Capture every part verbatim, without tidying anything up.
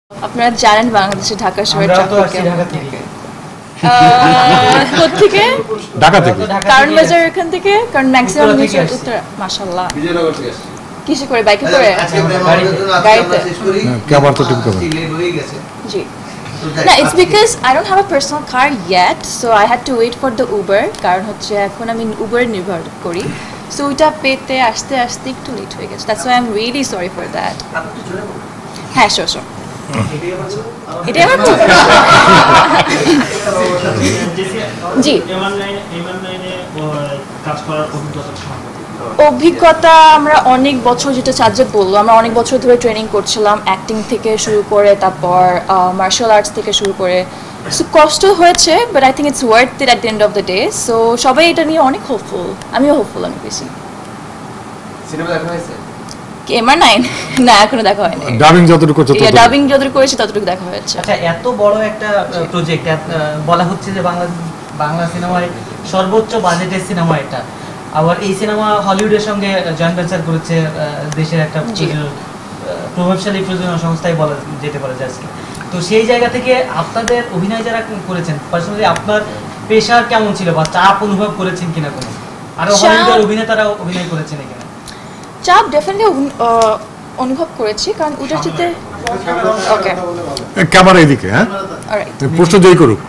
আপনারা জানেন বাংলাদেশে ঢাকা শহরের ট্রাফিক ঢাকা থেকে কোত্থেকে ঢাকা থেকে কারণ বাজার এখান থেকে কারণ ম্যাক্সিমাম নিচে উত্তর মাশাআল্লাহ বিজয়নগর থেকে আসছি কিসে করে বাইকে করে গাড়িতে শেষ করি কেমন তো ঠিক করে লেট হয়ে গেছে জি No, it's because I don't have a personal car yet, so I had to wait for the Uber. কারণ হচ্ছে এখন আমি Uber নির্ভর করি, so ওইটা পেতে আসতে আসতে একটু লেট হয়ে গেছে. That's why I'm really sorry for that. হ্যাঁ, sure, sure. এটা আমার তো জি অভিজ্ঞতা আমরা অনেক বছর যেটা সাবজেক্ট বললো আমরা অনেক বছর ধরে ট্রেনিং করছিলাম অ্যাক্টিং থেকে শুরু করে তারপর মার্শাল আর্টস থেকে শুরু করে সো কষ্ট হয়েছে but I think it's worth it at the end of the day so সবাই এটা নিয়ে অনেক হোপফুল আমিও হোপফুল অনেক বেশি সিনেমা দেখা হয়েছে এমআর নাইন না এখনো দেখা হয়নি ডাবিং যতটুকু করতে ততটুকু ডাবিং যতটুকু করেছি ততটুকু দেখা হয়েছে আচ্ছা এত বড় একটা প্রজেক্ট বলা হচ্ছে যে বাংলা বাংলা সিনেমায় সর্বোচ্চ বাজেটের সিনেমা এটা আবার এই সিনেমা হলিউডের সঙ্গে জয়েন্ট ভেঞ্চার করেছে দেশের একটা প্রভাবশালী প্রযোজনা সংস্থায় বলা যেতে পারে আজকে তো সেই জায়গা থেকে আপনাদের অভিনয় যারা করেছেন পার্সোনালি আপনার প্রেশার কেমন ছিল বা চাপ অনুভব করেছেন কিনা কোনো আরো হলিউডের অভিনেতারা অভিনয় করেছেন এখানে চাপ ডেফিনেটলি অনুভব করেছি কারণ ওটার সাথে ওকে ক্যামেরা এদিকে হ্যাঁ অলরাইট প্রশ্ন জয় করুক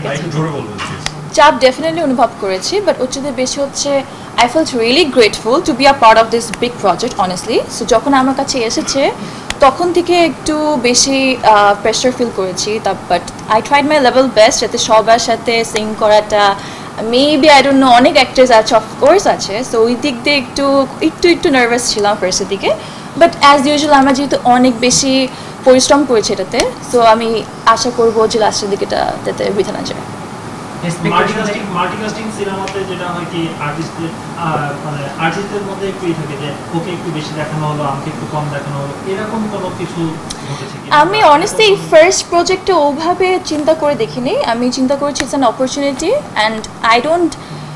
চাপ ডেফিনেটলি অনুভব করেছি বাট ওর চেয়ে বেশি হচ্ছে I felt really grateful to be a part of this big project honestly so যখন আমার কাছে এসেছে তখন থেকে একটু বেশি প্রেশার ফিল করেছি তা but I tried my level best যাতে সবার সাথে সিং করাটা মেবি আই ডোন্ট নো অনেক অ্যাক্টার্স আছে অফকোর্স আছে সো ওই দিক দিয়ে একটু একটু একটু নার্ভাস ছিলাম ফার্স্টের দিকে বাট অ্যাজ ইউজুয়াল আমরা যেহেতু অনেক বেশি পরিশ্রম করেছি এটাতে সো আমি আশা করবো যে লাস্টের দিকে এটা যাতে বৃথা না যায় মাল্টিকাস্টিং মাল্টিকাস্টিং সিনেমাতে যেটা হয় কি আর্টিস্টদের মানে আর্টিস্টদের মধ্যে একটু থাকে যে ওকে একটু বেশি দেখানো হলো আমাকে একটু কম দেখানো হলো এরকম কোনো কিছু ঘটেছে কি আমি অনেস্টলি ফার্স্ট প্রজেক্টে ওভাবে চিন্তা করে দেখিনি আমি চিন্তা করেছি it's an opportunity and I don't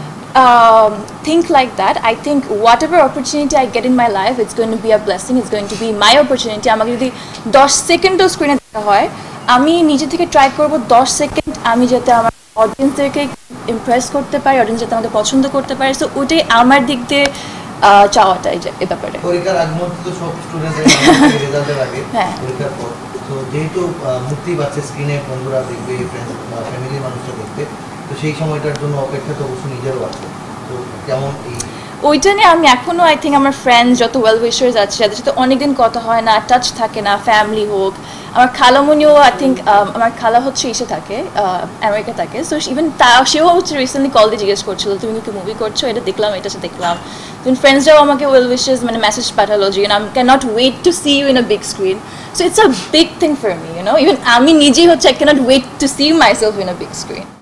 think like that I think whatever opportunity I get in my life it's going to be a blessing it's going to be my opportunity আমাকে যদি দশ সেকেন্ডও স্ক্রিনে দেখা হয় আমি নিজে থেকে ট্রাই করব দশ সেকেন্ড আমি যাতে আমার অডিয়েন্সদেরকে ইমপ্রেস করতে পারি অডিয়েন্স যাতে আমাদের পছন্দ করতে পারে সো ওটাই আমার দিক দিয়ে চাওয়াটাই এ ব্যাপারে পরীক্ষার আগ মুহূর্তে তো সব স্টুডেন্টদের রেজাল্টের আগে পরীক্ষার পর তো যেহেতু মুক্তি পাচ্ছে স্ক্রিনে বন্ধুরা দেখবে ফ্রেন্ডস বা ফ্যামিলির মানুষরা দেখবে তো সেই সময়টার জন্য অপেক্ষা তো অবশ্যই নিজেরও আছে তো কেমন এই ওইটা নিয়ে আমি এখনও আই থিঙ্ক আমার ফ্রেন্ডস যত ওয়েল উইশার্স আছে যাদের সাথে অনেকদিন কথা হয় না টাচ থাকে না ফ্যামিলি হোক আমার খালামণিও আই থিঙ্ক আমার খালা হচ্ছে এসে থাকে আমেরিকা থাকে সো ইভেন তা সেও হচ্ছে রিসেন্টলি কল দিয়ে জিজ্ঞেস করছিল তুমি কি মুভি করছো এটা দেখলাম এটা দেখলাম দেন ফ্রেন্ডসরাও আমাকে ওয়েল উইশার্স মানে মেসেজ পাঠালো যে I can not wait to see you in a big screen so it's a big thing for me you know even আমি নিজেই হচ্ছে I can not wait to see myself in a big screen